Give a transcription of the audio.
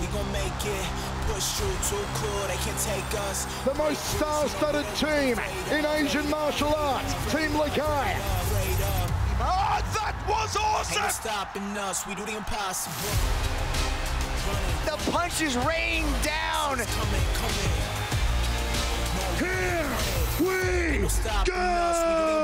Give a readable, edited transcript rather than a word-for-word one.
gon' make it. Push through, too cool, they can't take us. The most star-studded team in Asian martial arts, Team Lakay. Oh, that was awesome! Ain't stopping us, we do the impossible. The punches rain down. Coming. Here we go!